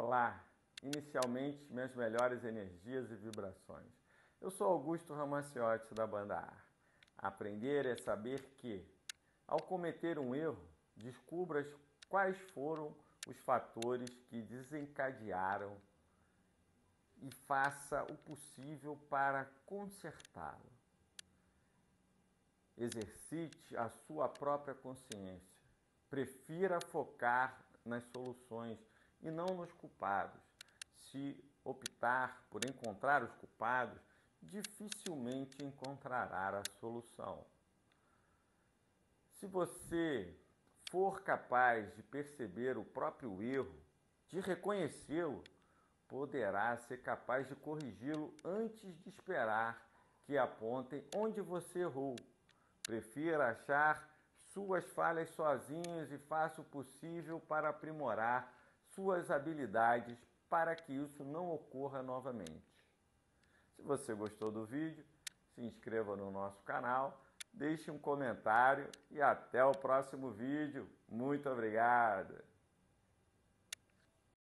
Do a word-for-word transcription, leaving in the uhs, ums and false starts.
Olá, inicialmente minhas melhores energias e vibrações. Eu sou Augusto Ramacciotti da banda Ar. Aprender é saber que, ao cometer um erro, descubras quais foram os fatores que desencadearam e faça o possível para consertá-lo. Exercite a sua própria consciência. Prefira focar nas soluções e não nos culpados. Se optar por encontrar os culpados, dificilmente encontrará a solução. Se você for capaz de perceber o próprio erro, de reconhecê-lo, poderá ser capaz de corrigi-lo antes de esperar que apontem onde você errou. Prefira achar suas falhas sozinhos e faça o possível para aprimorar suas habilidades para que isso não ocorra novamente. Se você gostou do vídeo, se inscreva no nosso canal, deixe um comentário e até o próximo vídeo. Muito obrigado!